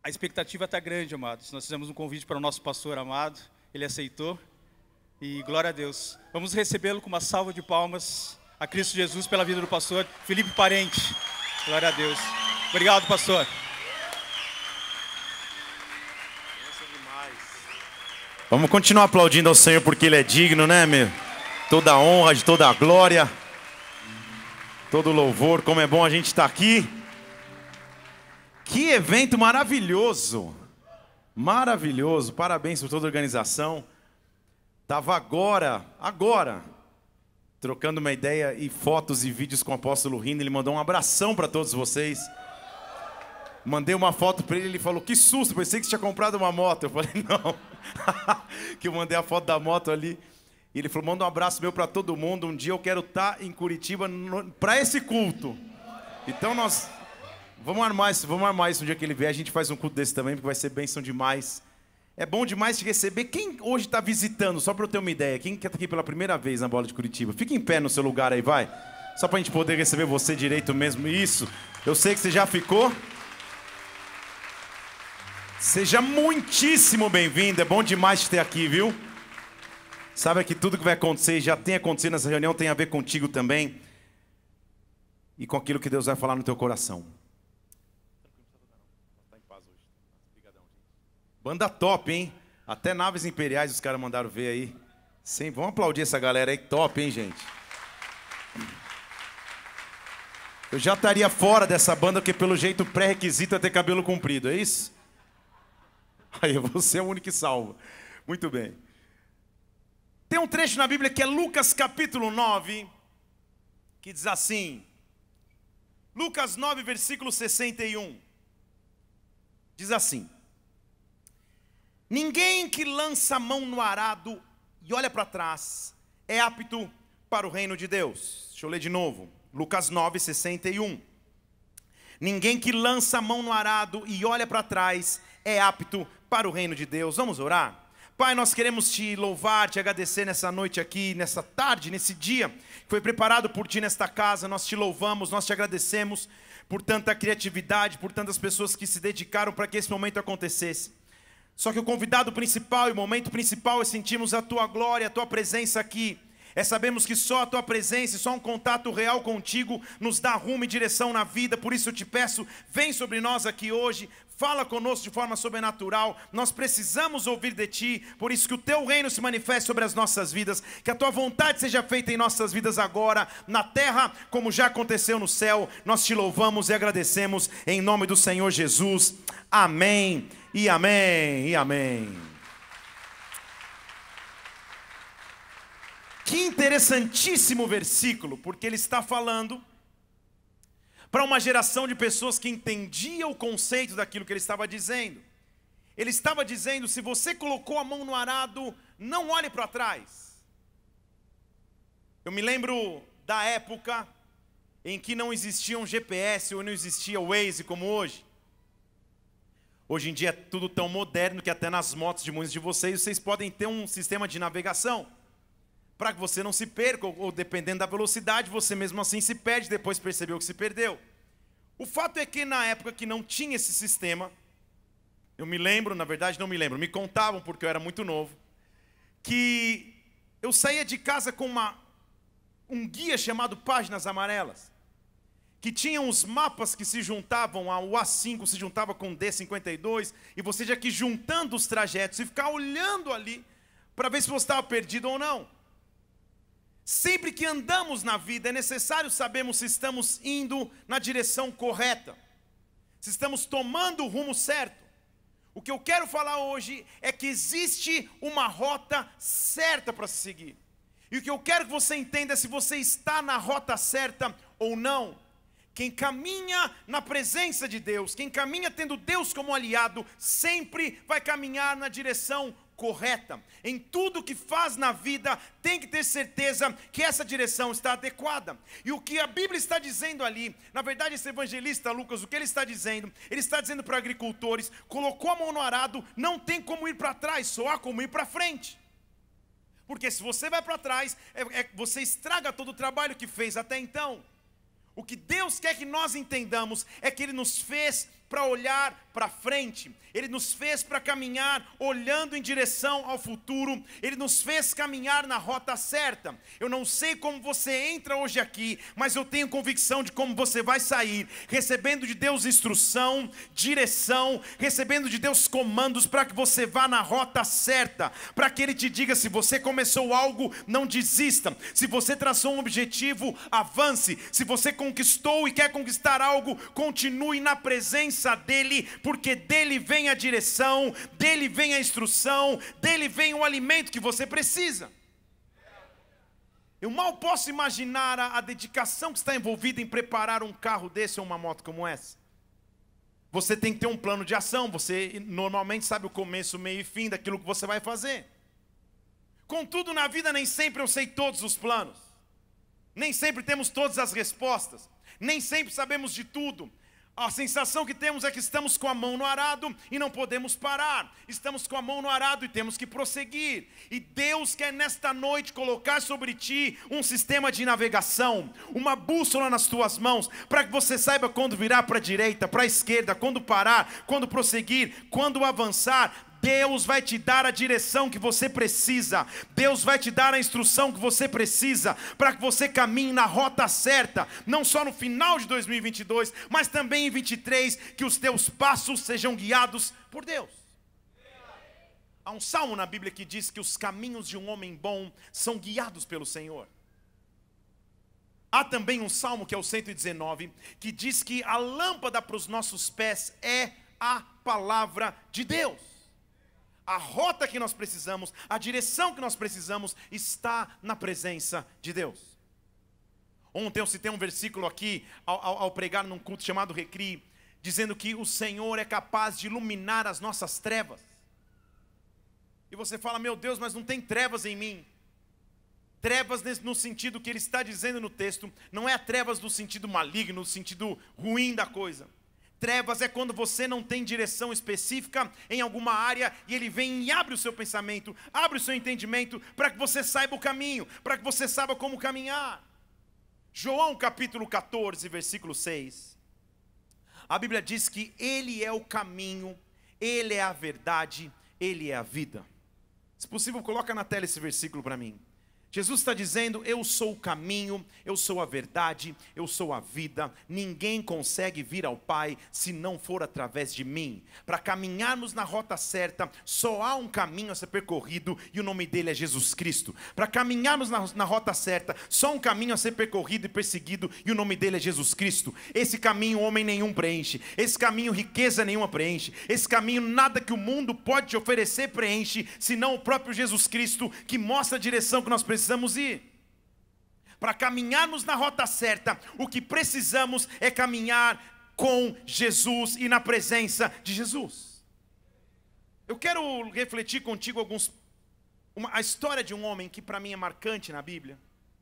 A expectativa está grande, amados. Nós fizemos um convite para o nosso pastor amado, ele aceitou. E glória a Deus. Vamos recebê-lo com uma salva de palmas a Cristo Jesus pela vida do pastor Felipe Parente. Glória a Deus. Obrigado, pastor. Vamos continuar aplaudindo ao Senhor porque Ele é digno, né, meu? Toda a honra, de toda a glória, todo o louvor. Como é bom a gente estar aqui. Que evento maravilhoso. Maravilhoso. Parabéns por toda a organização. Estava agora, trocando uma ideia e fotos e vídeos com o apóstolo Rino. Ele mandou um abração para todos vocês. Mandei uma foto para ele falou, que susto, pensei que você tinha comprado uma moto. Eu falei, não. Que eu mandei a foto da moto ali. E ele falou, manda um abraço meu para todo mundo. Um dia eu quero estar em Curitiba para esse culto. Então nós vamos armar isso um dia que ele vier. A gente faz um culto desse também, porque vai ser bênção demais. É bom demais te receber. Quem hoje está visitando, só para eu ter uma ideia, quem quer estar aqui pela primeira vez na Bola de Curitiba? Fica em pé no seu lugar aí, vai. Só para a gente poder receber você direito mesmo. Isso, eu sei que você já ficou. Seja muitíssimo bem-vindo, é bom demais te ter aqui, viu? Sabe que tudo que vai acontecer, já tem acontecido nessa reunião, tem a ver contigo também. E com aquilo que Deus vai falar no teu coração. Banda top, hein? Até naves imperiais os caras mandaram ver aí. Sim, vamos aplaudir essa galera aí, top, hein, gente? Eu já estaria fora dessa banda, porque pelo jeito o pré-requisito é ter cabelo comprido, é isso? Aí você é o único que salva. Muito bem. Tem um trecho na Bíblia que é Lucas capítulo 9, que diz assim. Lucas 9, versículo 61. Diz assim. Ninguém que lança a mão no arado e olha para trás é apto para o reino de Deus. Deixa eu ler de novo. Lucas 9, 61. Ninguém que lança a mão no arado e olha para trás é apto para o reino de Deus. Vamos orar? Pai, nós queremos te louvar, te agradecer nessa noite aqui, nessa tarde, nesse dia que foi preparado por ti nesta casa. Nós te louvamos, nós te agradecemos por tanta criatividade, por tantas pessoas que se dedicaram para que esse momento acontecesse. Só que o convidado principal e o momento principal é sentirmos a tua glória, a tua presença aqui. É sabermos que só a tua presença e só um contato real contigo nos dá rumo e direção na vida. Por isso eu te peço, vem sobre nós aqui hoje, fala conosco de forma sobrenatural. Nós precisamos ouvir de ti, por isso que o teu reino se manifeste sobre as nossas vidas. Que a tua vontade seja feita em nossas vidas agora, na terra como já aconteceu no céu. Nós te louvamos e agradecemos em nome do Senhor Jesus. Amém e amém e amém. Que interessantíssimo versículo, porque ele está falando para uma geração de pessoas que entendia o conceito daquilo que ele estava dizendo. Ele estava dizendo, se você colocou a mão no arado, não olhe para trás. Eu me lembro da época em que não existia um GPS ou não existia o Waze como hoje. Hoje em dia é tudo tão moderno que até nas motos de muitos de vocês podem ter um sistema de navegação. Para que você não se perca, ou dependendo da velocidade, você mesmo assim se perde, depois percebeu que se perdeu. O fato é que na época que não tinha esse sistema, eu me lembro, na verdade não me lembro, me contavam porque eu era muito novo, que eu saía de casa com um guia chamado Páginas Amarelas, que tinham os mapas que se juntavam, o A5 se juntava com o D52, e você tinha que ir juntando os trajetos e ficar olhando ali, para ver se você estava perdido ou não. Sempre que andamos na vida, é necessário sabermos se estamos indo na direção correta, se estamos tomando o rumo certo. O que eu quero falar hoje é que existe uma rota certa para se seguir. E o que eu quero que você entenda é se você está na rota certa ou não. Quem caminha na presença de Deus, quem caminha tendo Deus como aliado, sempre vai caminhar na direção correta. Em tudo que faz na vida, tem que ter certeza que essa direção está adequada. E o que a Bíblia está dizendo ali, na verdade esse evangelista Lucas, o que ele está dizendo para agricultores, colocou a mão no arado, não tem como ir para trás, só há como ir para frente. Porque se você vai para trás, você estraga todo o trabalho que fez até então. O que Deus quer que nós entendamos é que Ele nos fez para olhar para frente, Ele nos fez para caminhar olhando em direção ao futuro, Ele nos fez caminhar na rota certa. Eu não sei como você entra hoje aqui, mas eu tenho convicção de como você vai sair, recebendo de Deus instrução, direção, recebendo de Deus comandos para que você vá na rota certa, para que Ele te diga: se você começou algo, não desista, se você traçou um objetivo, avance, se você conquistou e quer conquistar algo, continue na presença dEle, porque dEle vem a direção, dEle vem a instrução, dEle vem o alimento que você precisa. Eu mal posso imaginar a dedicação que está envolvida em preparar um carro desse ou uma moto como essa. Você tem que ter um plano de ação, você normalmente sabe o começo, meio e fim daquilo que você vai fazer. Contudo, na vida nem sempre eu sei todos os planos, nem sempre temos todas as respostas, nem sempre sabemos de tudo. A sensação que temos é que estamos com a mão no arado e não podemos parar. Estamos com a mão no arado e temos que prosseguir. E Deus quer nesta noite colocar sobre ti um sistema de navegação, uma bússola nas tuas mãos, para que você saiba quando virar para a direita, para a esquerda, quando parar, quando prosseguir, quando avançar. Deus vai te dar a direção que você precisa, Deus vai te dar a instrução que você precisa, para que você caminhe na rota certa, não só no final de 2022, mas também em 2023, que os teus passos sejam guiados por Deus. Há um salmo na Bíblia que diz que os caminhos de um homem bom são guiados pelo Senhor. Há também um salmo que é o 119, que diz que a lâmpada para os nossos pés é a palavra de Deus. A rota que nós precisamos, a direção que nós precisamos está na presença de Deus. Ontem eu citei um versículo aqui, ao pregar num culto chamado Recri, dizendo que o Senhor é capaz de iluminar as nossas trevas. E você fala: meu Deus, mas não tem trevas em mim. Trevas no sentido que ele está dizendo no texto, não é trevas no sentido maligno, no sentido ruim da coisa. Trevas é quando você não tem direção específica em alguma área e Ele vem e abre o seu pensamento, abre o seu entendimento, para que você saiba o caminho, para que você saiba como caminhar. João capítulo 14, versículo 6. A Bíblia diz que Ele é o caminho, Ele é a verdade, Ele é a vida. Se possível, coloca na tela esse versículo para mim. Jesus está dizendo: eu sou o caminho, eu sou a verdade, eu sou a vida. Ninguém consegue vir ao Pai se não for através de mim. Para caminharmos na rota certa, só há um caminho a ser percorrido e o nome dele é Jesus Cristo. Para caminharmos na rota certa, só um caminho a ser percorrido e perseguido e o nome dele é Jesus Cristo. Esse caminho homem nenhum preenche, esse caminho riqueza nenhuma preenche, esse caminho nada que o mundo pode te oferecer preenche, senão o próprio Jesus Cristo, que mostra a direção que nós precisamos ir. Para caminharmos na rota certa, o que precisamos é caminhar com Jesus e na presença de Jesus. Eu quero refletir contigo a história de um homem que para mim é marcante na Bíblia,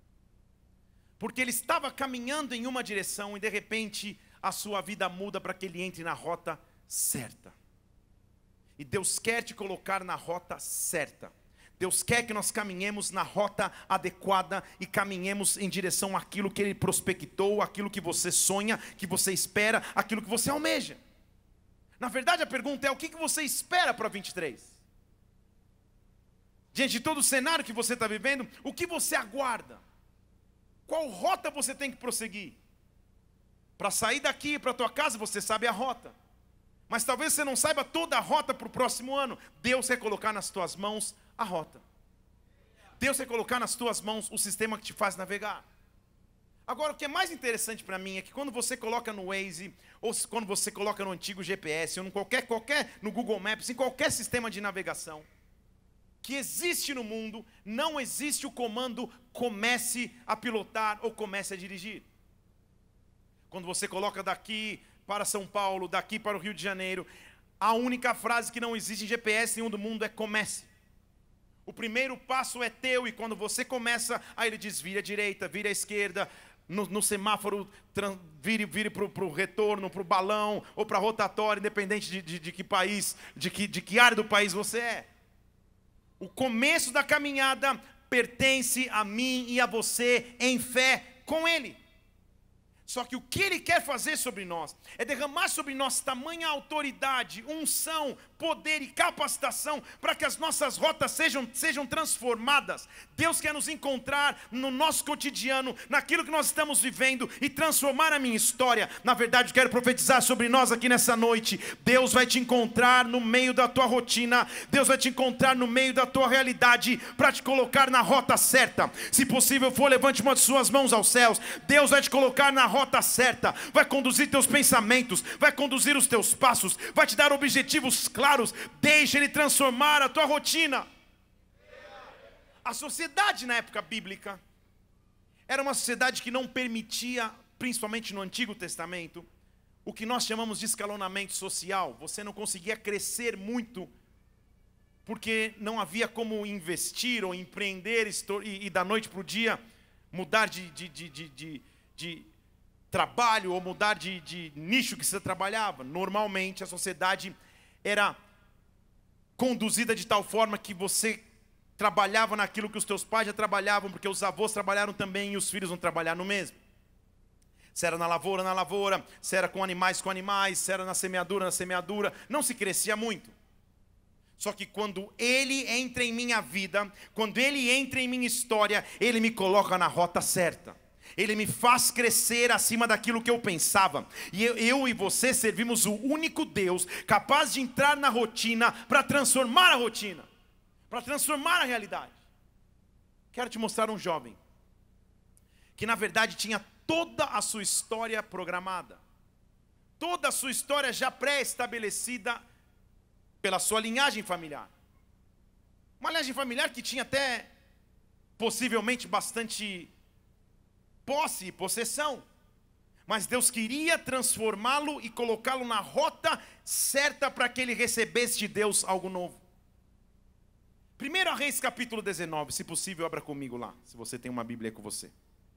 porque ele estava caminhando em uma direção e de repente a sua vida muda para que ele entre na rota certa. E Deus quer te colocar na rota certa. Deus quer que nós caminhemos na rota adequada e caminhemos em direção àquilo que Ele prospectou, àquilo que você sonha, que você espera, aquilo que você almeja. Na verdade, a pergunta é: o que você espera para 23? Diante de todo o cenário que você está vivendo, o que você aguarda? Qual rota você tem que prosseguir? Para sair daqui para a tua casa, você sabe a rota. Mas talvez você não saiba toda a rota para o próximo ano. Deus quer colocar nas tuas mãos a rota. Deus quer colocar nas tuas mãos o sistema que te faz navegar. Agora, o que é mais interessante para mim é que quando você coloca no Waze, ou quando você coloca no antigo GPS, ou no no Google Maps, em qualquer sistema de navegação que existe no mundo, não existe o comando comece a pilotar ou comece a dirigir. Quando você coloca daqui para São Paulo, daqui para o Rio de Janeiro, a única frase que não existe em GPS nenhum do mundo é comece. O primeiro passo é teu e quando você começa, aí ele diz: vire à direita, vire à esquerda, no semáforo, vire para o retorno, para o balão ou para a rotatória, independente de que país, de que área do país você é. O começo da caminhada pertence a mim e a você em fé com Ele. Só que o que Ele quer fazer sobre nós é derramar sobre nós tamanha autoridade, unção, poder e capacitação para que as nossas rotas sejam transformadas. Deus quer nos encontrar no nosso cotidiano, naquilo que nós estamos vivendo e transformar a minha história. Na verdade, eu quero profetizar sobre nós aqui nessa noite. Deus vai te encontrar no meio da tua rotina, Deus vai te encontrar no meio da tua realidade para te colocar na rota certa. Se possível for, levante uma de suas mãos aos céus. Deus vai te colocar na rota certa, vai conduzir teus pensamentos, vai conduzir os teus passos, vai te dar objetivos claros. Deixa Ele transformar a tua rotina. A sociedade na época bíblica era uma sociedade que não permitia, principalmente no Antigo Testamento, o que nós chamamos de escalonamento social. Você não conseguia crescer muito porque não havia como investir ou empreender e da noite para o dia mudar de trabalho ou mudar de nicho que você trabalhava. Normalmente a sociedade era conduzida de tal forma que você trabalhava naquilo que os teus pais já trabalhavam, porque os avós trabalharam também e os filhos vão trabalhar no mesmo. Se era na lavoura, se era com animais, se era na semeadura, não se crescia muito. Só que quando Ele entra em minha vida, quando Ele entra em minha história, Ele me coloca na rota certa. Ele me faz crescer acima daquilo que eu pensava. E eu e você servimos o único Deus capaz de entrar na rotina para transformar a rotina, para transformar a realidade. Quero te mostrar um jovem que na verdade tinha toda a sua história programada, toda a sua história já pré-estabelecida pela sua linhagem familiar. Uma linhagem familiar que tinha até possivelmente bastante posse e possessão, mas Deus queria transformá-lo e colocá-lo na rota certa para que ele recebesse de Deus algo novo. 1 Reis capítulo 19, se possível abra comigo lá, se você tem uma Bíblia com você.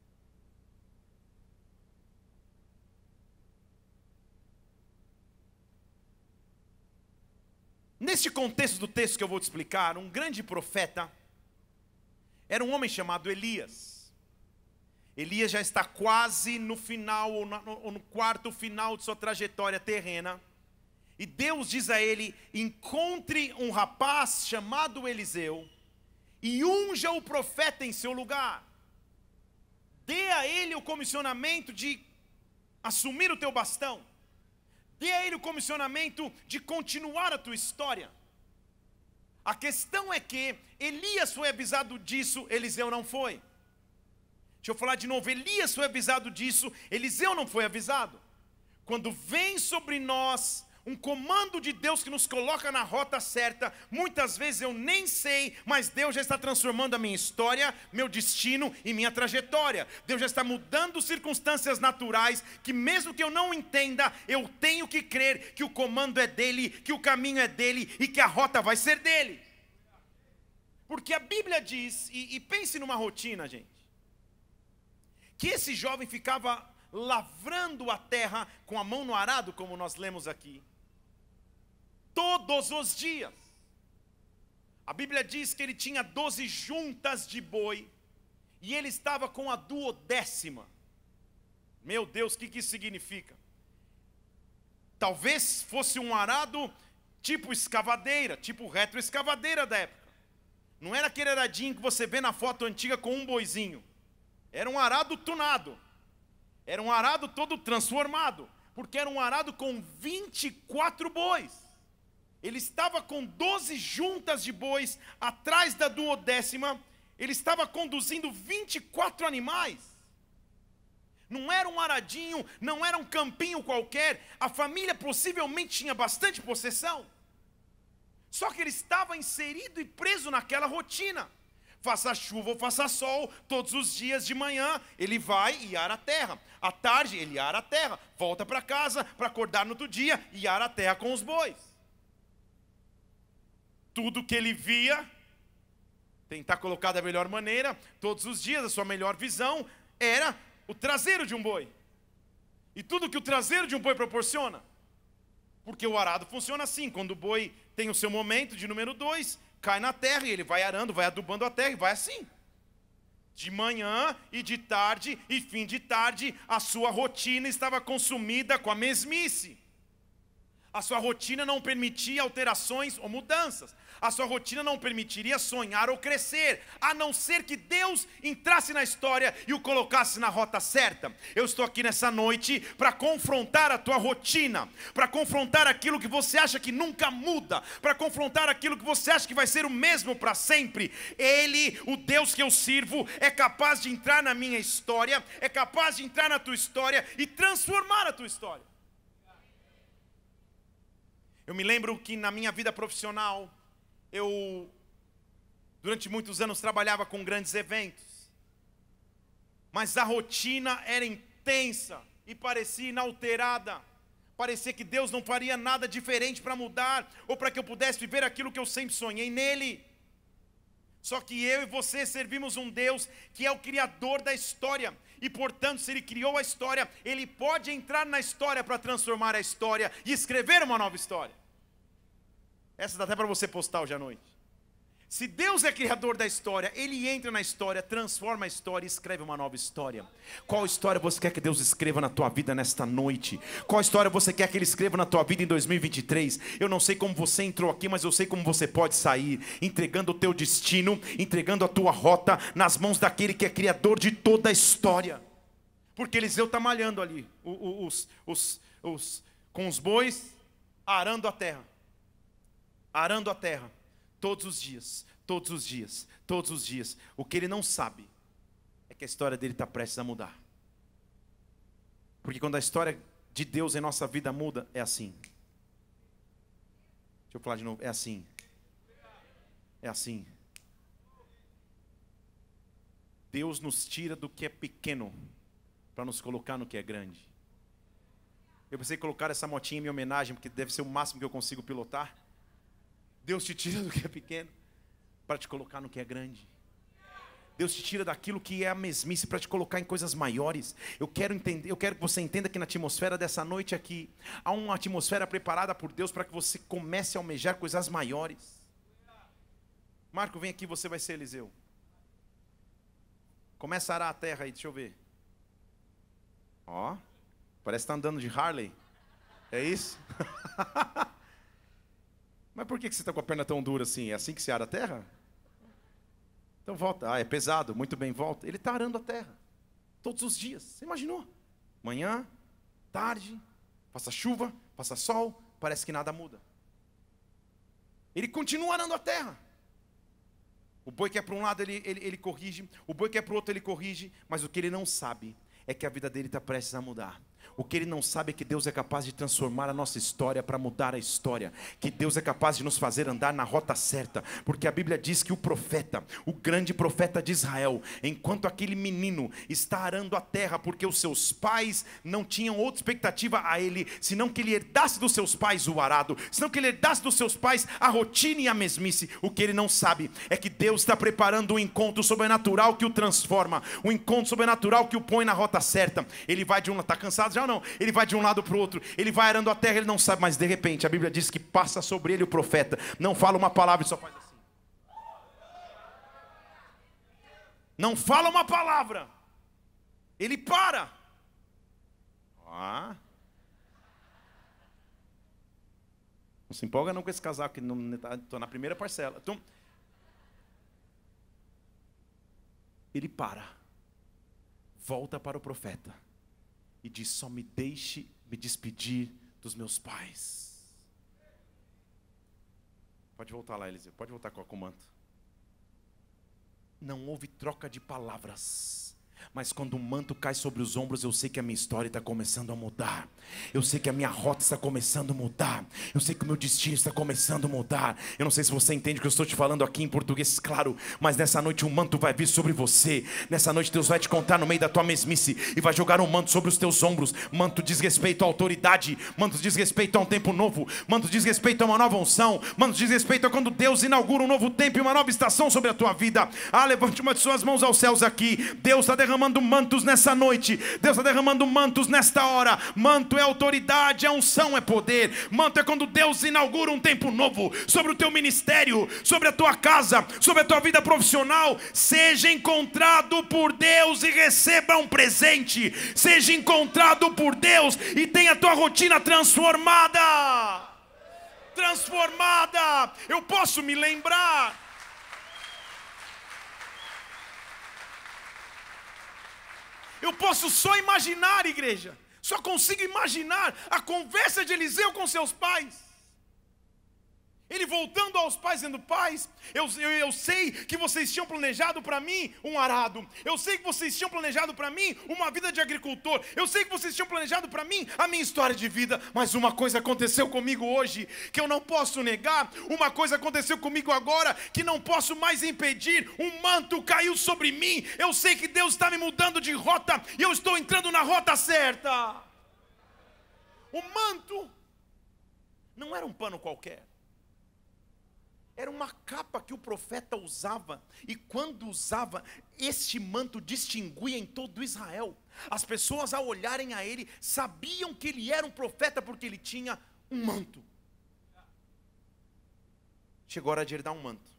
Neste contexto do texto que eu vou te explicar, um grande profeta era um homem chamado Elias. Elias já está quase no final, ou no quarto final de sua trajetória terrena. E Deus diz a ele: encontre um rapaz chamado Eliseu e unja o profeta em seu lugar. Dê a ele o comissionamento de assumir o teu bastão. Dê a ele o comissionamento de continuar a tua história. A questão é que Elias foi avisado disso, Eliseu não foi. Deixa eu falar de novo, Elias foi avisado disso, Eliseu não foi avisado. Quando vem sobre nós um comando de Deus que nos coloca na rota certa, muitas vezes eu nem sei, mas Deus já está transformando a minha história, meu destino e minha trajetória. Deus já está mudando circunstâncias naturais, que mesmo que eu não entenda, eu tenho que crer que o comando é dele, que o caminho é dele e que a rota vai ser dele. Porque a Bíblia diz, e pense numa rotina, gente, que esse jovem ficava lavrando a terra com a mão no arado, como nós lemos aqui, todos os dias. A Bíblia diz que ele tinha 12 juntas de boi, e ele estava com a 12ª. Meu Deus, o que isso significa? Talvez fosse um arado tipo escavadeira, tipo retroescavadeira da época. Não era aquele aradinho que você vê na foto antiga com um boizinho. Era um arado tunado. Era um arado todo transformado. Porque era um arado com 24 bois. Ele estava com 12 juntas de bois atrás da 12ª. Ele estava conduzindo 24 animais. Não era um aradinho, não era um campinho qualquer. A família possivelmente tinha bastante possessão. Só que ele estava inserido e preso naquela rotina. Faça chuva ou faça sol, todos os dias de manhã ele vai e ara a terra. À tarde ele ara a terra, volta para casa para acordar no outro dia e ara a terra com os bois. Tudo que ele via, tentar colocar da melhor maneira, todos os dias a sua melhor visão era o traseiro de um boi. E tudo que o traseiro de um boi proporciona. Porque o arado funciona assim, quando o boi tem o seu momento de número 2, cai na terra e ele vai arando, vai adubando a terra e vai assim. De manhã e de tarde e fim de tarde, a sua rotina estava consumida com a mesmice. A sua rotina não permitia alterações ou mudanças. A sua rotina não permitiria sonhar ou crescer, a não ser que Deus entrasse na história e o colocasse na rota certa. Eu estou aqui nessa noite para confrontar a tua rotina, para confrontar aquilo que você acha que nunca muda, para confrontar aquilo que você acha que vai ser o mesmo para sempre. Ele, o Deus que eu sirvo, é capaz de entrar na minha história, é capaz de entrar na tua história e transformar a tua história. Eu me lembro que na minha vida profissional, eu, durante muitos anos, trabalhava com grandes eventos. Mas a rotina era intensa e parecia inalterada. Parecia que Deus não faria nada diferente para mudar, ou para que eu pudesse viver aquilo que eu sempre sonhei nele. Só que eu e você servimos um Deus que é o Criador da história. E portanto, se Ele criou a história, Ele pode entrar na história para transformar a história e escrever uma nova história. Essa dá até para você postar hoje à noite. Se Deus é criador da história, Ele entra na história, transforma a história e escreve uma nova história. Qual história você quer que Deus escreva na tua vida nesta noite? Qual história você quer que Ele escreva na tua vida em 2023? Eu não sei como você entrou aqui, mas eu sei como você pode sair. Entregando o teu destino, entregando a tua rota nas mãos daquele que é criador de toda a história. Porque Eliseu está malhando ali, com os bois, arando a terra. Arando a terra, todos os dias, todos os dias, todos os dias. O que ele não sabe é que a história dele está prestes a mudar. Porque quando a história de Deus em nossa vida muda, é assim. Deixa eu falar de novo, é assim. É assim. Deus nos tira do que é pequeno para nos colocar no que é grande. Eu pensei em colocar essa motinha em minha homenagem, porque deve ser o máximo que eu consigo pilotar. Deus te tira do que é pequeno para te colocar no que é grande. Deus te tira daquilo que é a mesmice para te colocar em coisas maiores. Eu quero que você entenda que na atmosfera dessa noite aqui há uma atmosfera preparada por Deus para que você comece a almejar coisas maiores. Marco, vem aqui, você vai ser Eliseu. Começa a arar a terra aí, deixa eu ver. Ó, parece que está andando de Harley. É isso? Mas por que você está com a perna tão dura assim? É assim que se ara a terra? Então volta. Ah, é pesado. Muito bem, volta. Ele está arando a terra. Todos os dias. Você imaginou? Manhã, tarde, passa chuva, passa sol, parece que nada muda. Ele continua arando a terra. O boi que é para um lado, ele corrige. O boi que é para o outro, ele corrige. Mas o que ele não sabe é que a vida dele está prestes a mudar. O que ele não sabe é que Deus é capaz de transformar a nossa história para mudar a história. Que Deus é capaz de nos fazer andar na rota certa. Porque a Bíblia diz que o profeta, o grande profeta de Israel, enquanto aquele menino está arando a terra, porque os seus pais não tinham outra expectativa a ele, senão que ele herdasse dos seus pais o arado, senão que ele herdasse dos seus pais a rotina e a mesmice. O que ele não sabe é que Deus está preparando um encontro sobrenatural que o transforma, um encontro sobrenatural que o põe na rota certa. Ele vai de um lado, está cansado já? Não, ele vai de um lado para o outro, ele vai arando a terra, ele não sabe, mas de repente a Bíblia diz que passa sobre ele o profeta, não fala uma palavra e só faz assim. Não fala uma palavra, ele para. Não se empolga não com esse casaco, que estou na primeira parcela. Então, ele para, volta para o profeta e diz: só me deixe me despedir dos meus pais. Pode voltar lá, Eliseu, pode voltar com o manto. Não houve troca de palavras. Mas quando o manto cai sobre os ombros, eu sei que a minha história está começando a mudar. Eu sei que a minha rota está começando a mudar. Eu sei que o meu destino está começando a mudar. Eu não sei se você entende o que eu estou te falando aqui em português, claro. Mas nessa noite um manto vai vir sobre você. Nessa noite Deus vai te contar no meio da tua mesmice e vai jogar um manto sobre os teus ombros. Manto diz respeito à autoridade. Manto diz respeito a um tempo novo. Manto diz respeito a uma nova unção. Manto diz respeito a quando Deus inaugura um novo tempo e uma nova estação sobre a tua vida. Levante uma de suas mãos aos céus aqui. Deus está derramando derramando mantos nessa noite. Deus está derramando mantos nesta hora. Manto é autoridade, a unção é poder. Manto é quando Deus inaugura um tempo novo sobre o teu ministério, sobre a tua casa, sobre a tua vida profissional. Seja encontrado por Deus e receba um presente. Seja encontrado por Deus e tenha a tua rotina transformada. Transformada. Eu posso me lembrar. Eu posso só imaginar, igreja. Só consigo imaginar a conversa de Eliseu com seus pais. Ele voltando aos pais, dizendo: pais, eu sei que vocês tinham planejado para mim um arado. Eu sei que vocês tinham planejado para mim uma vida de agricultor. Eu sei que vocês tinham planejado para mim a minha história de vida. Mas uma coisa aconteceu comigo hoje que eu não posso negar. Uma coisa aconteceu comigo agora que não posso mais impedir. Um manto caiu sobre mim. Eu sei que Deus está me mudando de rota e eu estou entrando na rota certa. O manto não era um pano qualquer. Era uma capa que o profeta usava, e quando usava, este manto distinguia em todo Israel. As pessoas, ao olharem a ele, sabiam que ele era um profeta porque ele tinha um manto. Chegou a hora de herdar um manto.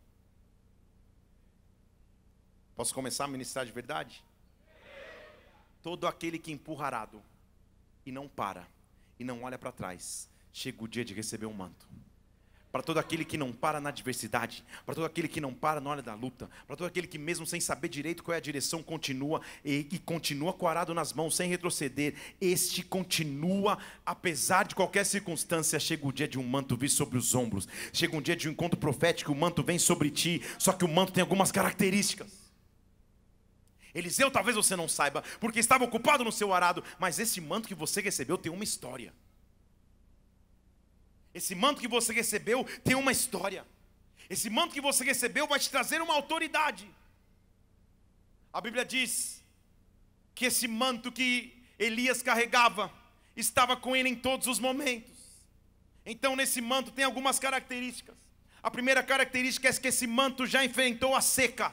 Posso começar a ministrar de verdade? Todo aquele que empurra arado e não para, e não olha para trás, chega o dia de receber um manto. Para todo aquele que não para na adversidade, para todo aquele que não para na hora da luta, para todo aquele que mesmo sem saber direito qual é a direção continua e continua com o arado nas mãos sem retroceder. Este continua apesar de qualquer circunstância. Chega o dia de um manto vir sobre os ombros, chega um dia de um encontro profético, o manto vem sobre ti. Só que o manto tem algumas características. Eliseu, talvez você não saiba, porque estava ocupado no seu arado, mas esse manto que você recebeu tem uma história. Esse manto que você recebeu tem uma história. Esse manto que você recebeu vai te trazer uma autoridade. A Bíblia diz que esse manto que Elias carregava estava com ele em todos os momentos. Então nesse manto tem algumas características. A primeira característica é que esse manto já enfrentou a seca.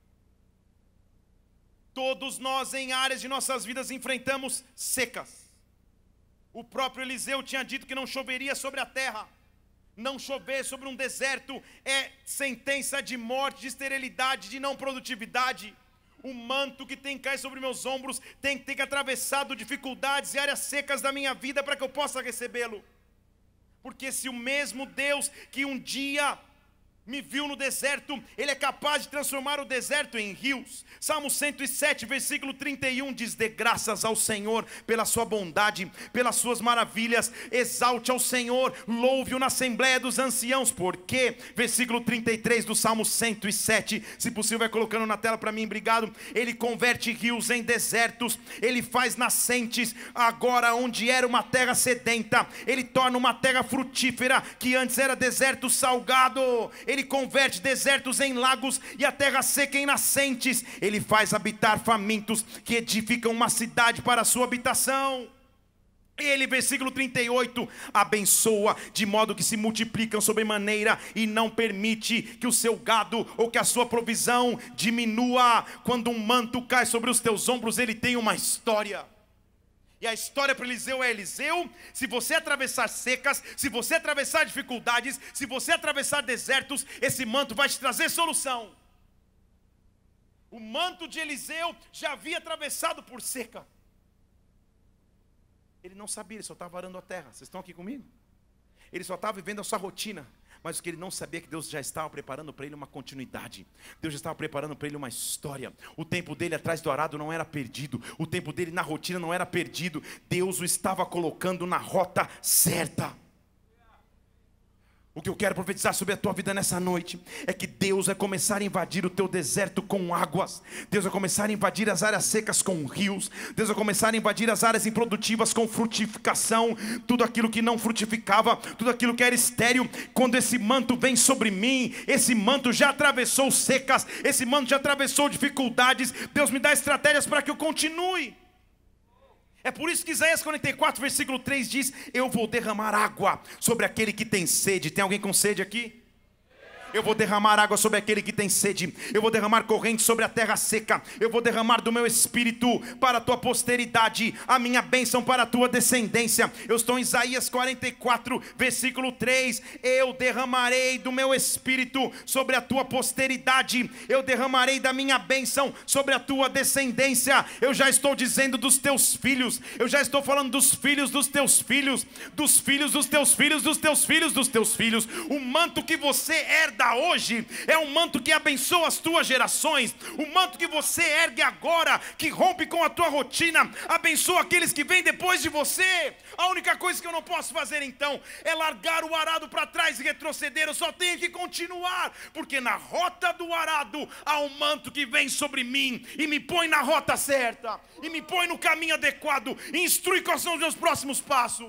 Todos nós em áreas de nossas vidas enfrentamos secas. O próprio Eliseu tinha dito que não choveria sobre a terra. Não chover sobre um deserto é sentença de morte, de esterilidade, de não produtividade. O manto que tem que cair sobre meus ombros tem que ter atravessado dificuldades e áreas secas da minha vida para que eu possa recebê-lo. Porque se o mesmo Deus que um dia me viu no deserto, Ele é capaz de transformar o deserto em rios. Salmo 107, versículo 31 diz: dê graças ao Senhor pela sua bondade, pelas suas maravilhas, exalte ao Senhor, louve-o na assembleia dos anciãos. Porque, versículo 33 do Salmo 107, se possível vai colocando na tela para mim, obrigado. Ele converte rios em desertos, Ele faz nascentes agora onde era uma terra sedenta, Ele torna uma terra frutífera que antes era deserto salgado. Ele converte desertos em lagos e a terra seca em nascentes. Ele faz habitar famintos que edificam uma cidade para a sua habitação. Ele, versículo 38, abençoa de modo que se multiplicam sobremaneira e não permite que o seu gado ou que a sua provisão diminua. Quando um manto cai sobre os teus ombros, ele tem uma história. E a história para Eliseu é: Eliseu, se você atravessar secas, se você atravessar dificuldades, se você atravessar desertos, esse manto vai te trazer solução. O manto de Eliseu já havia atravessado por seca. Ele não sabia, ele só estava arando a terra. Vocês estão aqui comigo? Ele só estava vivendo a sua rotina. Mas o que ele não sabia é que Deus já estava preparando para ele uma continuidade. Deus já estava preparando para ele uma história. O tempo dele atrás do arado não era perdido. O tempo dele na rotina não era perdido. Deus o estava colocando na rota certa. O que eu quero profetizar sobre a tua vida nessa noite é que Deus vai começar a invadir o teu deserto com águas. Deus vai começar a invadir as áreas secas com rios. Deus vai começar a invadir as áreas improdutivas com frutificação. Tudo aquilo que não frutificava, tudo aquilo que era estéril, quando esse manto vem sobre mim, esse manto já atravessou secas, esse manto já atravessou dificuldades. Deus me dá estratégias para que eu continue. É por isso que Isaías 44, versículo 3 diz: eu vou derramar água sobre aquele que tem sede. Tem alguém com sede aqui? Eu vou derramar água sobre aquele que tem sede. Eu vou derramar corrente sobre a terra seca. Eu vou derramar do meu espírito para a tua posteridade, a minha bênção para a tua descendência. Eu estou em Isaías 44, versículo 3. Eu derramarei do meu espírito sobre a tua posteridade. Eu derramarei da minha bênção sobre a tua descendência. Eu já estou dizendo dos teus filhos. Eu já estou falando dos filhos dos teus filhos, dos filhos dos teus filhos, dos teus filhos dos teus filhos. O manto que você herda hoje é um manto que abençoa as tuas gerações. O manto que você ergue agora, que rompe com a tua rotina, abençoa aqueles que vêm depois de você. A única coisa que eu não posso fazer então é largar o arado para trás e retroceder. Eu só tenho que continuar, porque na rota do arado há um manto que vem sobre mim e me põe na rota certa, e me põe no caminho adequado, e instrui quais são os meus próximos passos.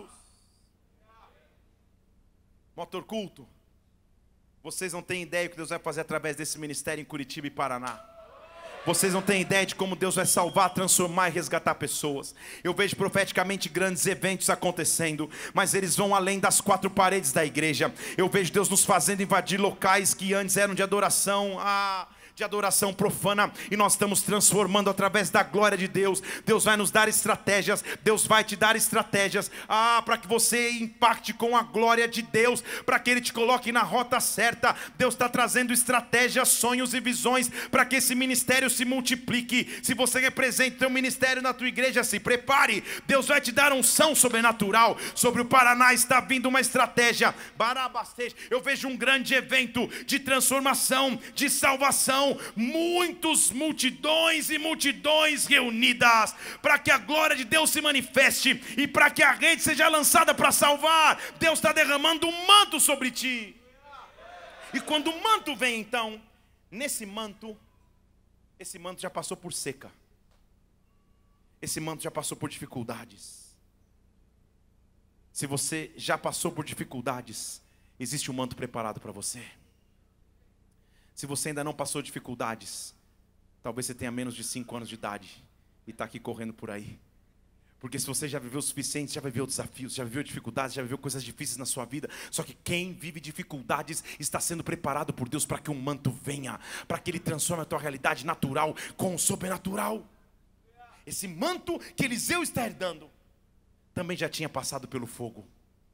Motor Culto, vocês não têm ideia do que Deus vai fazer através desse ministério em Curitiba e Paraná. Vocês não têm ideia de como Deus vai salvar, transformar e resgatar pessoas. Eu vejo profeticamente grandes eventos acontecendo, mas eles vão além das quatro paredes da igreja. Eu vejo Deus nos fazendo invadir locais que antes eram de adoração profana, e nós estamos transformando através da glória de Deus. Deus vai nos dar estratégias, Deus vai te dar estratégias, para que você impacte com a glória de Deus, para que Ele te coloque na rota certa. Deus está trazendo estratégias, sonhos e visões, para que esse ministério se multiplique. Se você representa o teu ministério na tua igreja, se prepare, Deus vai te dar unção sobrenatural. Sobre o Paraná está vindo uma estratégia. Eu vejo um grande evento de transformação, de salvação, multidões e multidões reunidas, para que a glória de Deus se manifeste e para que a rede seja lançada para salvar. Deus está derramando um manto sobre ti. E quando o manto vem, então, esse manto já passou por seca, esse manto já passou por dificuldades. Se você já passou por dificuldades, existe um manto preparado para você. Se você ainda não passou dificuldades, talvez você tenha menos de 5 anos de idade e está aqui correndo por aí. Porque se você já viveu o suficiente, já viveu desafios, já viveu dificuldades, já viveu coisas difíceis na sua vida. Só que quem vive dificuldades está sendo preparado por Deus para que um manto venha, para que Ele transforme a tua realidade natural com o sobrenatural. Esse manto que Eliseu está herdando também já tinha passado pelo fogo.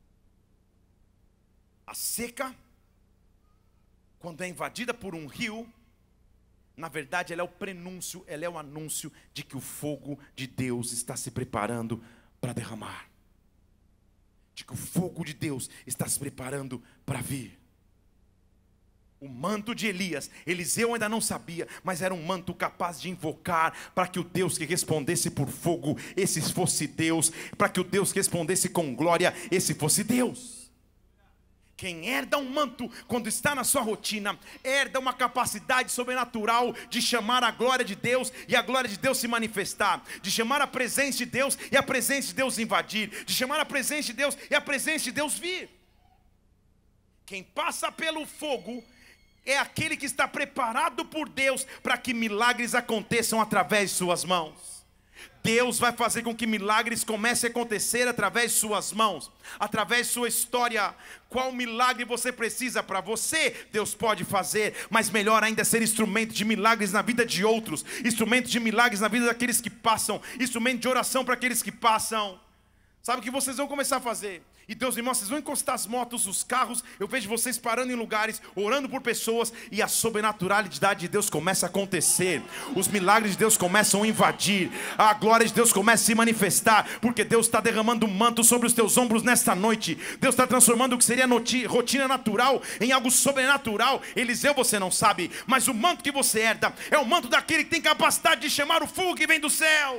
A seca, quando é invadida por um rio, na verdade ela é o prenúncio, ela é o anúncio de que o fogo de Deus está se preparando para derramar. De que o fogo de Deus está se preparando para vir. O manto de Elias, Eliseu ainda não sabia, mas era um manto capaz de invocar para que o Deus que respondesse por fogo, esse fosse Deus. Para que o Deus que respondesse com glória, esse fosse Deus. Quem herda um manto, quando está na sua rotina, herda uma capacidade sobrenatural de chamar a glória de Deus e a glória de Deus se manifestar, de chamar a presença de Deus e a presença de Deus invadir, de chamar a presença de Deus e a presença de Deus vir. Quem passa pelo fogo é aquele que está preparado por Deus para que milagres aconteçam através de suas mãos. Deus vai fazer com que milagres comecem a acontecer através de suas mãos, através de sua história. Qual milagre você precisa para você? Deus pode fazer, mas melhor ainda é ser instrumento de milagres na vida de outros, instrumento de milagres na vida daqueles que passam, instrumento de oração para aqueles que passam. Sabe o que vocês vão começar a fazer? E Deus me mostra, vocês vão encostar as motos, os carros. Eu vejo vocês parando em lugares, orando por pessoas, e a sobrenaturalidade de Deus começa a acontecer. Os milagres de Deus começam a invadir. A glória de Deus começa a se manifestar, porque Deus está derramando um manto sobre os teus ombros nesta noite. Deus está transformando o que seria rotina natural em algo sobrenatural. Eliseu, você não sabe, mas o manto que você herda é o manto daquele que tem capacidade de chamar o fogo que vem do céu.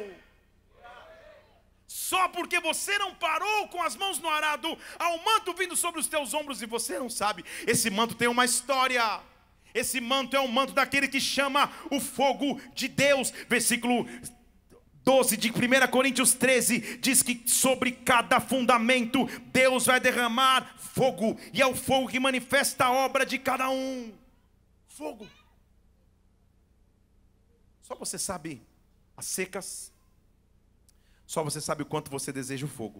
Só porque você não parou com as mãos no arado, há um manto vindo sobre os teus ombros e você não sabe. Esse manto tem uma história. Esse manto é um manto daquele que chama o fogo de Deus. Versículo 12 de 1 Coríntios 13 diz que sobre cada fundamento Deus vai derramar fogo, e é o fogo que manifesta a obra de cada um. Fogo. Só você sabe as secas. Só você sabe o quanto você deseja o fogo.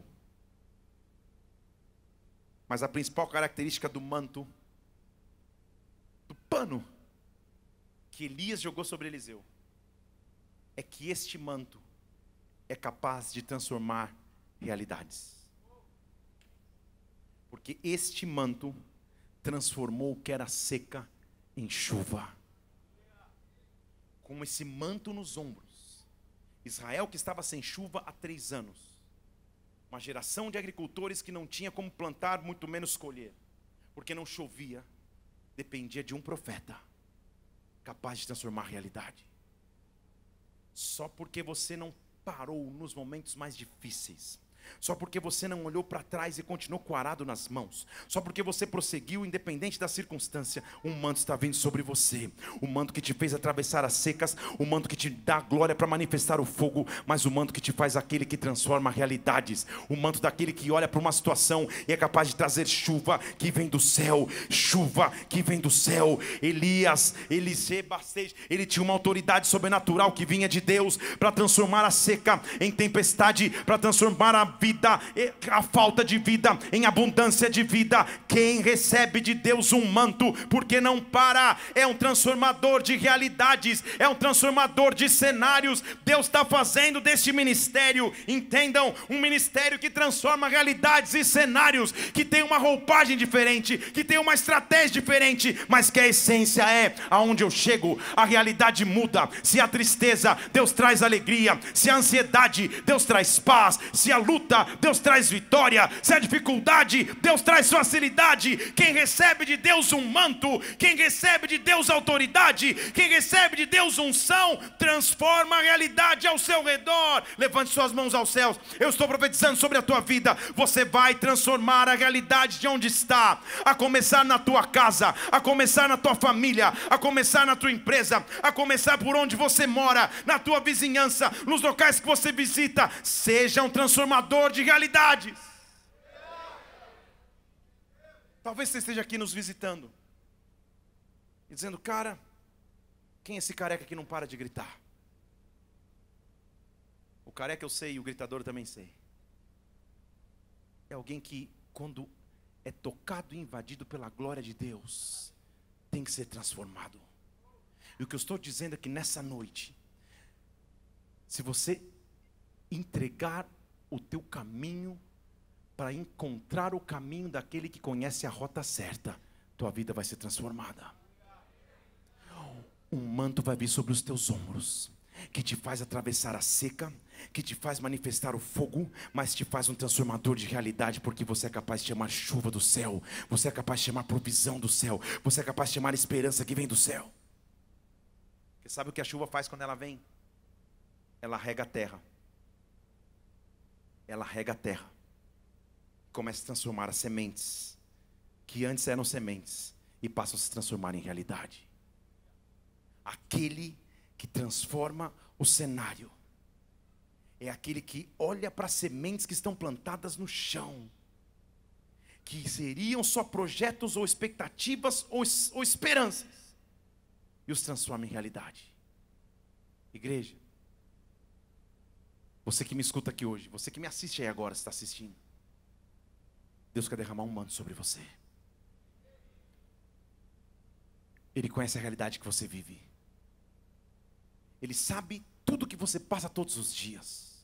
Mas a principal característica do manto pano que Elias jogou sobre Eliseu é que este manto é capaz de transformar realidades. Porque este manto transformou o que era seca em chuva. Com esse manto nos ombros, Israel, que estava sem chuva há 3 anos, uma geração de agricultores que não tinha como plantar, muito menos colher, porque não chovia, dependia de um profeta capaz de transformar a realidade. Só porque você não parou nos momentos mais difíceis, só porque você não olhou para trás e continuou com o arado nas mãos, só porque você prosseguiu independente da circunstância, um manto está vindo sobre você. O manto que te fez atravessar as secas, o manto que te dá glória para manifestar o fogo, mas o manto que te faz aquele que transforma realidades. O manto daquele que olha para uma situação e é capaz de trazer chuva que vem do céu, chuva que vem do céu. Ele tinha uma autoridade sobrenatural que vinha de Deus para transformar a seca em tempestade, para transformar a vida, a falta de vida em abundância de vida. Quem recebe de Deus um manto, porque não para, é um transformador de realidades, é um transformador de cenários. Deus está fazendo deste ministério, entendam, um ministério que transforma realidades e cenários, que tem uma roupagem diferente, que tem uma estratégia diferente, mas que a essência é: aonde eu chego, a realidade muda. Se há tristeza, Deus traz alegria. Se há ansiedade, Deus traz paz. Se há luta, Deus traz vitória. Se há dificuldade, Deus traz facilidade. Quem recebe de Deus um manto, quem recebe de Deus autoridade, quem recebe de Deus unção, transforma a realidade ao seu redor. Levante suas mãos aos céus. Eu estou profetizando sobre a tua vida. Você vai transformar a realidade de onde está, a começar na tua casa, a começar na tua família, a começar na tua empresa, a começar por onde você mora, na tua vizinhança, nos locais que você visita. Seja um transformador de realidades. Talvez você esteja aqui nos visitando e dizendo: cara, quem é esse careca que não para de gritar? O careca eu sei, e o gritador eu também sei. É alguém que, quando é tocado e invadido pela glória de Deus, tem que ser transformado. E o que eu estou dizendo é que nessa noite, se você entregar o teu caminho para encontrar o caminho daquele que conhece a rota certa, tua vida vai ser transformada. Um manto vai vir sobre os teus ombros, que te faz atravessar a seca, que te faz manifestar o fogo, mas te faz um transformador de realidade, porque você é capaz de chamar chuva do céu, você é capaz de chamar provisão do céu, você é capaz de chamar esperança que vem do céu. Porque sabe o que a chuva faz quando ela vem? Ela rega a terra. Ela rega a terra, começa a transformar as sementes, que antes eram sementes, e passam a se transformar em realidade. Aquele que transforma o cenário é aquele que olha para as sementes que estão plantadas no chão, que seriam só projetos ou expectativas ou esperanças, e os transforma em realidade. Igreja, você que me escuta aqui hoje, você que me assiste aí agora, está assistindo, Deus quer derramar um manto sobre você. Ele conhece a realidade que você vive. Ele sabe tudo que você passa todos os dias.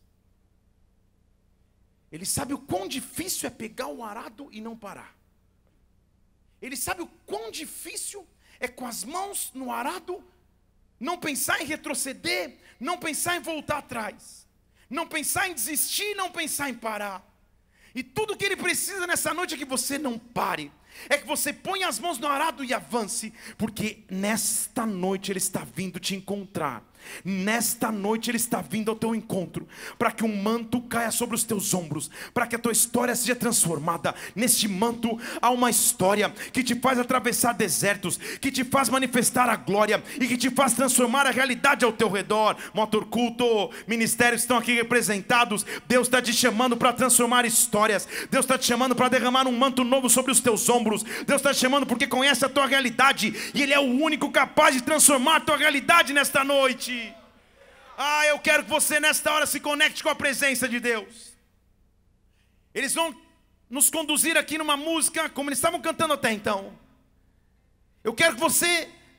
Ele sabe o quão difícil é pegar o arado e não parar. Ele sabe o quão difícil é, com as mãos no arado, não pensar em retroceder, não pensar em voltar atrás, não pensar em desistir, não pensar em parar. E tudo que ele precisa nessa noite é que você não pare, é que você ponha as mãos no arado e avance, porque nesta noite ele está vindo te encontrar. Nesta noite ele está vindo ao teu encontro, para que um manto caia sobre os teus ombros, para que a tua história seja transformada. Neste manto há uma história que te faz atravessar desertos, que te faz manifestar a glória e que te faz transformar a realidade ao teu redor. Motor Culto, ministérios estão aqui representados. Deus está te chamando para transformar histórias. Deus está te chamando para derramar um manto novo sobre os teus ombros. Deus está te chamando porque conhece a tua realidade, e Ele é o único capaz de transformar a tua realidade nesta noite. Eu quero que você nesta hora se conecte com a presença de Deus. Eles vão nos conduzir aqui numa música como eles estavam cantando até então. Eu quero que você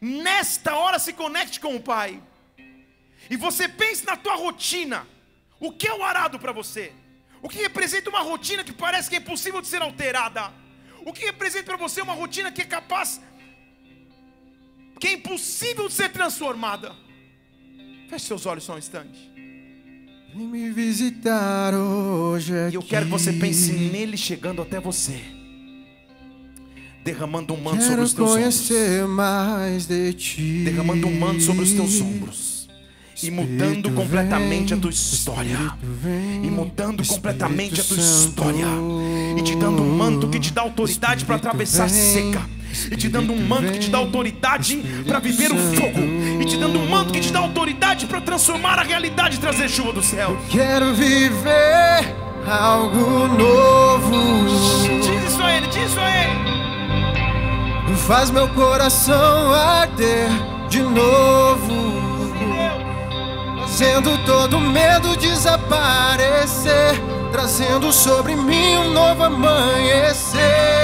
nesta hora se conecte com o Pai. E você pense na tua rotina. O que é o arado para você? O que representa uma rotina que parece que é impossível de ser alterada? O que representa para você uma rotina que é capaz, que é impossível de ser transformada? Feche seus olhos só um instante. Vem me visitar hoje aqui. E eu quero que você pense nele chegando até você, derramando um manto sobre os teus ombros, mais de ti. derramando um manto sobre os teus ombros, e mudando completamente a tua história, e mudando completamente a tua história, e te dando um manto que te dá autoridade para atravessar seca, e te dando um manto que te dá autoridade para viver o fogo, e te dando um manto que te dá autoridade para transformar a realidade e trazer chuva do céu. Quero viver algo novo. Diz isso a ele, diz isso a ele. Faz meu coração arder de novo, fazendo todo medo desaparecer, trazendo sobre mim um novo amanhecer.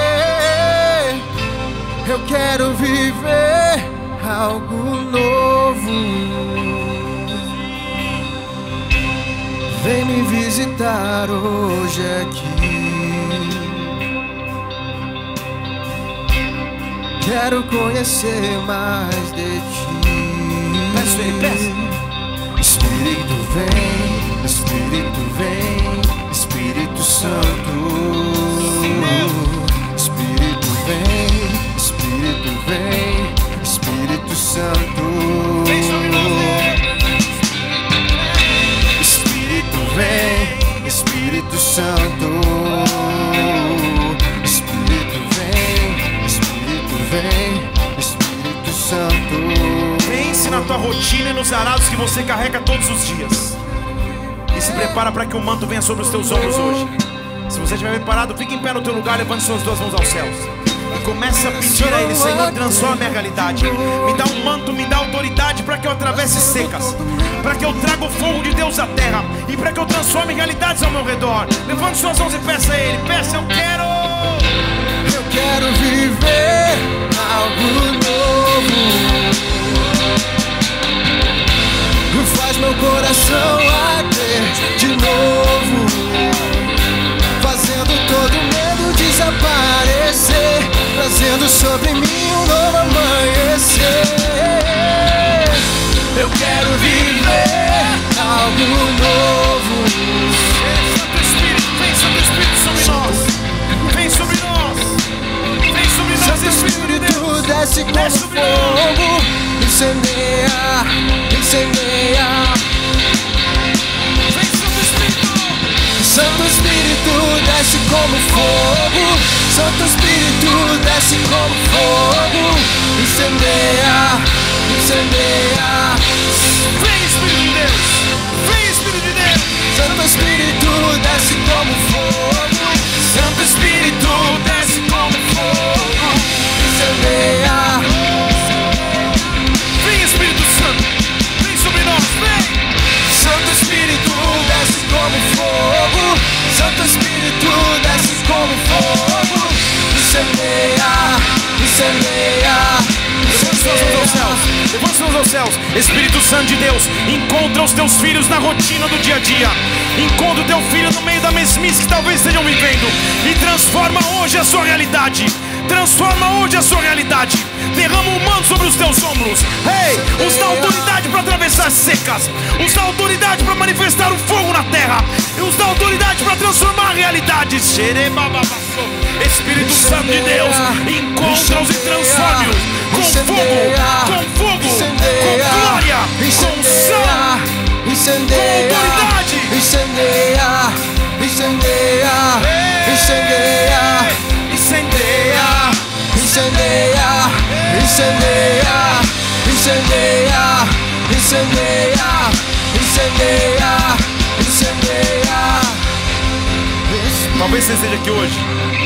Eu quero viver algo novo. Vem me visitar hoje aqui. Quero conhecer mais de ti. Peço ele, peço. Espírito vem, Espírito vem, Espírito Santo. Espírito vem, Espírito vem, Espírito Santo. Vem sobre nós. Espírito vem, Espírito Santo. Espírito vem, Espírito vem, Espírito Santo. Pense na tua rotina e nos arados que você carrega todos os dias, e se prepara para que o manto venha sobre os teus ombros hoje. Se você estiver preparado, fique em pé no teu lugar, levante suas duas mãos aos céus e comece a pedir a Ele: Senhor, transforma a minha realidade, me dá um manto, me dá autoridade para que eu atravesse secas, para que eu traga o fogo de Deus à terra e para que eu transforme realidades ao meu redor. Levante suas mãos e peça a Ele, peça: eu quero viver algo novo. Faz meu coração arder de novo, fazendo todo medo desaparecer, trazendo sobre mim um novo amanhecer. Eu quero viver algo novo. Santo Espírito, vem Santo Espírito sobre nós, vem sobre nós, vem sobre nós. Santo Espírito desce como fogo, incendeia, incendeia. Vem Santo Espírito. Santo Espírito desce como fogo, Santo Espírito desce como fogo, incendeia, incendeia. Vem Espírito de Deus, vem Espírito de Deus. Santo Espírito desce como fogo, Santo Espírito desce como fogo, incendeia. vem Espírito Santo, vem sobre nós, vem. Santo Espírito desce como fogo, Santo Espírito desce como fogo, incendeia, incendeia. Levante suas mãos aos céus, levante suas mãos aos céus. Espírito Santo de Deus, encontra os teus filhos na rotina do dia a dia. Encontra o teu filho no meio da mesmice que talvez estejam vivendo e transforma hoje a sua realidade. Transforma hoje a sua realidade. Derrama um manto sobre os teus ombros. Ei, os dá autoridade para atravessar secas, os dá autoridade para manifestar o fogo na terra, os dá autoridade para transformar realidades. Espírito Santo de Deus, encontra-os e transforme-os com fogo, com glória, com unção, com autoridade. Incendeia, incendeia, incendeia, incendeia, incendeia, incendeia, incendeia, incendeia, incendeia, incendeia. Talvez você esteja aqui hoje,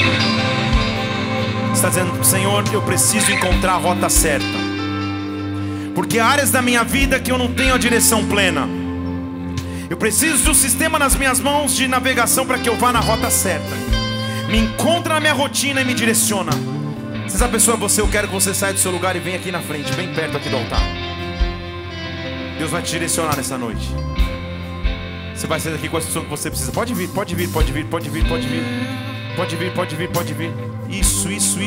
está dizendo: Senhor, eu preciso encontrar a rota certa, porque há áreas da minha vida que eu não tenho a direção plena. Eu preciso do sistema nas minhas mãos de navegação para que eu vá na rota certa. Me encontra na minha rotina e me direciona. Se essa pessoa é você, eu quero que você saia do seu lugar e venha aqui na frente, bem perto aqui do altar. Deus vai te direcionar nessa noite. Você vai sair daqui com a instrução que você precisa. Pode vir, pode vir, pode vir, pode vir, pode vir. Pode vir, pode vir, pode vir. Isso.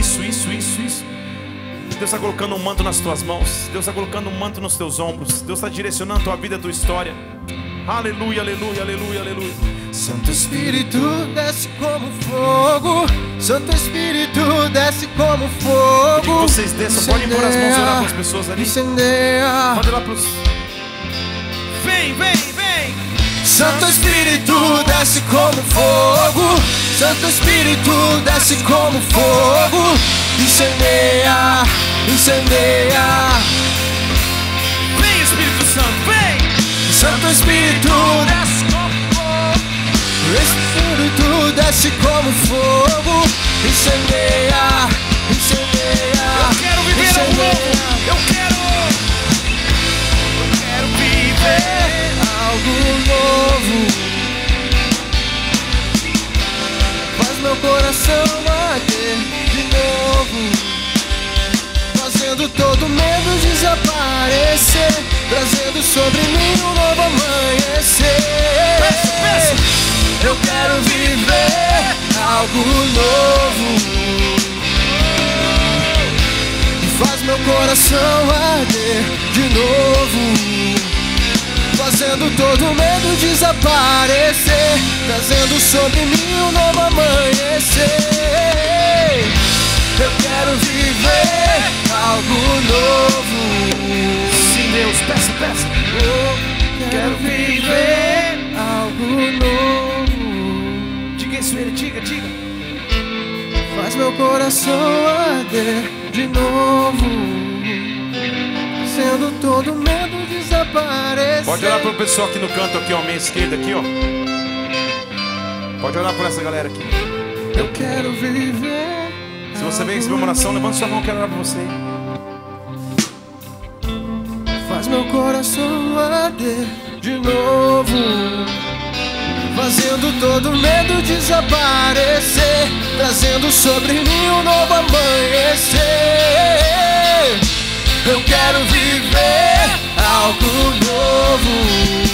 Deus está colocando um manto nas tuas mãos. Deus está colocando um manto nos teus ombros. Deus está direcionando a tua vida, a tua história. Aleluia, aleluia, aleluia, aleluia. Santo Espírito desce como fogo. Santo Espírito desce como fogo. Que vocês desçam, podem pôr as mãos e orar para as pessoas ali. Incendeia. Pode ir lá para os... Vem. Santo Espírito desce como fogo. Santo Espírito desce como fogo. Incendeia. Vem, Espírito Santo, vem. Santo Espírito desce como fogo. Espírito desce como fogo. Incendeia. Eu quero viver algo novo. Eu quero viver algo novo. Faz meu coração bater de novo, fazendo todo medo desaparecer, trazendo sobre mim um novo amanhecer. Eu quero viver algo novo. Faz meu coração arder de novo, fazendo todo medo desaparecer, trazendo sobre mim um novo amanhecer. Eu quero viver algo novo. Sim, Deus, peça. Eu quero viver algo novo. Diga isso, ele, diga. Faz meu coração arder de novo, sendo todo medo desaparecer. Pode olhar para o pessoal aqui no canto, aqui, ó, minha esquerda, aqui, ó. Pode olhar para essa galera aqui. Eu quero viver. Se você veio receber uma oração, levanta sua mão, eu quero orar para você. Faz meu coração arder de novo, fazendo todo medo desaparecer, trazendo sobre mim um novo amanhecer. Eu quero viver algo novo.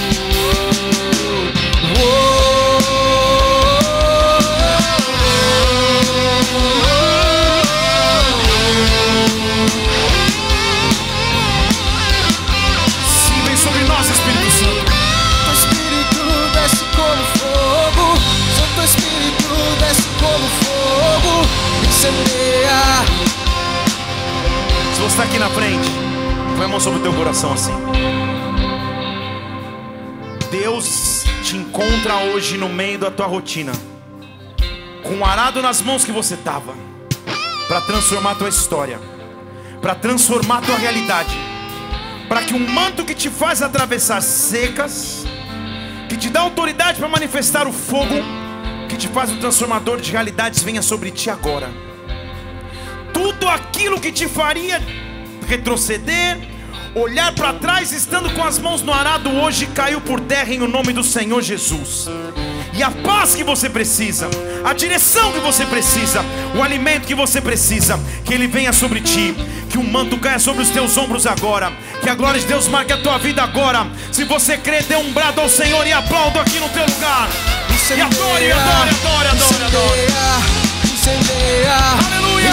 Sim, vem sobre nós, Espírito Santo. Santo Espírito desce como fogo. Santo Espírito desce como fogo. Incendeia. Se você está aqui na frente, põe a mão sobre o teu coração assim. Deus te encontra hoje no meio da tua rotina, com um arado nas mãos que você estava, para transformar a tua história, para transformar a tua realidade, para que um manto que te faz atravessar secas, que te dá autoridade para manifestar o fogo, que te faz um transformador de realidades, venha sobre ti agora. Tudo aquilo que te faria retroceder, olhar para trás, estando com as mãos no arado, hoje caiu por terra em o nome do Senhor Jesus. E a paz que você precisa, a direção que você precisa, o alimento que você precisa, que ele venha sobre ti, que o manto caia sobre os teus ombros agora, que a glória de Deus marque a tua vida agora. Se você crê, dê um brado ao Senhor e aplauda aqui no teu lugar. E adore. Incendeia, Aleluia.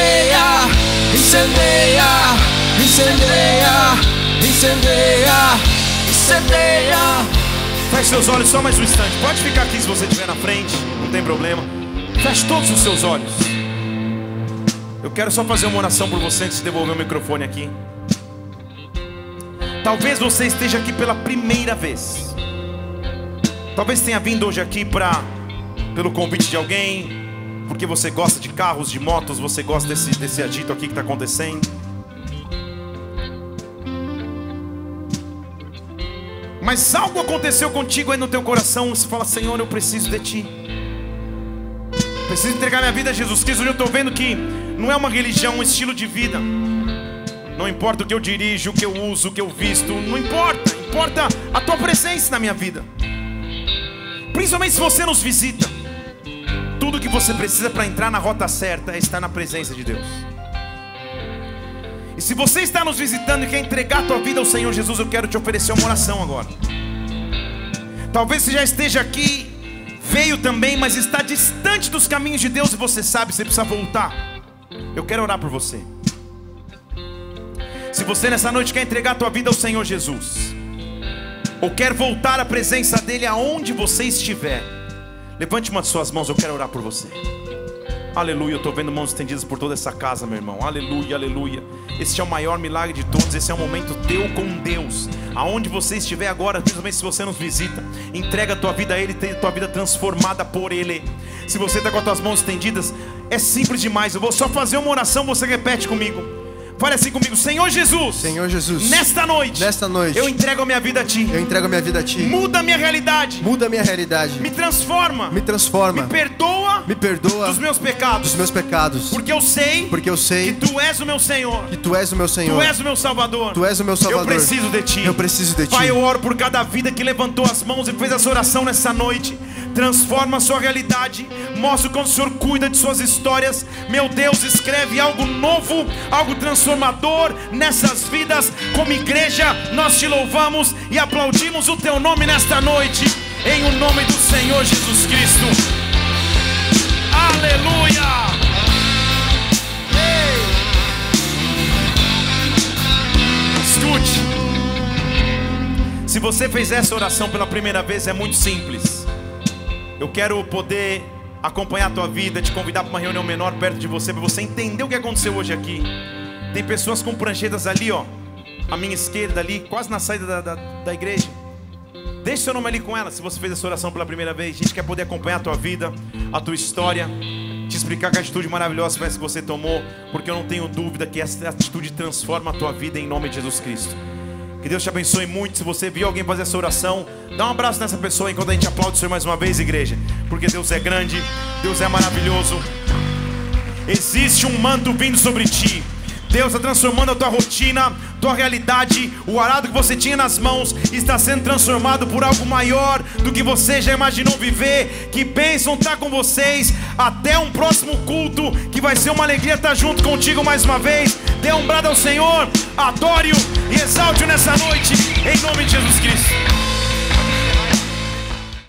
incendeia. Feche seus olhos só mais um instante. Pode ficar aqui se você estiver na frente, não tem problema. Feche todos os seus olhos. Eu quero só fazer uma oração por você antes de devolver o microfone aqui. Talvez você esteja aqui pela primeira vez. Talvez tenha vindo hoje aqui pelo convite de alguém, porque você gosta de carros, de motos, você gosta desse agito aqui que está acontecendo. Mas algo aconteceu contigo aí no teu coração. Você fala: Senhor, eu preciso de ti, preciso entregar minha vida a Jesus Cristo. Hoje eu estou vendo que não é uma religião, um estilo de vida. Não importa o que eu dirijo, o que eu uso, o que eu visto, não importa. Importa a tua presença na minha vida. Principalmente se você nos visita. Tudo que você precisa para entrar na rota certa é estar na presença de Deus. E se você está nos visitando e quer entregar a tua vida ao Senhor Jesus, eu quero te oferecer uma oração agora. Talvez você já esteja aqui, veio também, mas está distante dos caminhos de Deus e você sabe, você precisa voltar. Eu quero orar por você. Se você nessa noite quer entregar a tua vida ao Senhor Jesus, ou quer voltar à presença dEle aonde você estiver, levante uma de suas mãos, eu quero orar por você. Aleluia, eu estou vendo mãos estendidas por toda essa casa, meu irmão. Aleluia, aleluia. Esse é o maior milagre de todos. Esse é um momento teu com Deus. Aonde você estiver agora, principalmente se você nos visita, entrega a tua vida a Ele, tem a tua vida transformada por Ele. Se você está com as tuas mãos estendidas, é simples demais. Eu vou só fazer uma oração, você repete comigo. Fale assim comigo: Senhor Jesus, Senhor Jesus, nesta noite eu entrego a minha vida a Ti. eu entrego a minha vida a Ti. Muda a minha realidade. Muda a minha realidade. Me transforma. Me transforma. Me perdoa dos meus pecados. Porque eu sei que Tu és o meu Senhor. Tu és o meu Senhor. Tu és o meu Salvador. Eu preciso de Ti. Pai, eu oro por cada vida que levantou as mãos e fez essa oração nessa noite. Transforma a sua realidade. Mostra como o Senhor cuida de suas histórias. Meu Deus, escreve algo novo, algo transformador nessas vidas. Como igreja, nós Te louvamos e aplaudimos o Teu nome nesta noite, em o nome do Senhor Jesus Cristo. Aleluia! Escute. Se você fez essa oração pela primeira vez, é muito simples. Eu quero poder acompanhar a tua vida, te convidar para uma reunião menor perto de você, para você entender o que aconteceu hoje aqui. Tem pessoas com pranchetas ali, ó, à minha esquerda ali, quase na saída da igreja. Deixe seu nome ali com ela, se você fez essa oração pela primeira vez. A gente quer poder acompanhar a tua vida, a tua história, te explicar que a atitude maravilhosa que você tomou, porque eu não tenho dúvida que essa atitude transforma a tua vida em nome de Jesus Cristo. Que Deus te abençoe muito. Se você viu alguém fazer essa oração, dá um abraço nessa pessoa enquanto a gente aplaude o Senhor mais uma vez, igreja. Porque Deus é grande, Deus é maravilhoso. Existe um manto vindo sobre ti. Deus está transformando a tua rotina, tua realidade. O arado que você tinha nas mãos está sendo transformado por algo maior do que você já imaginou viver. Que bênção estar com vocês. Até um próximo culto, que vai ser uma alegria estar junto contigo mais uma vez. Dê um brado ao Senhor, adore-o e exalte-o nessa noite, em nome de Jesus Cristo.